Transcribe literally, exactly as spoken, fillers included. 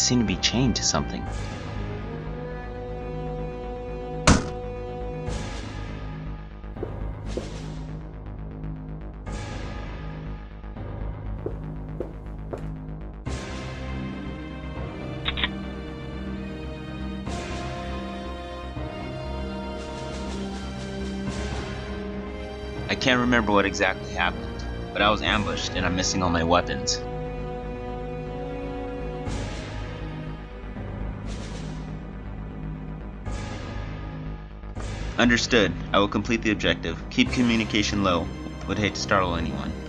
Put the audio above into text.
seem to be chained to something. I can't remember what exactly happened, but I was ambushed and I'm missing all my weapons. Understood. I will complete the objective. Keep communication low. Would hate to startle anyone.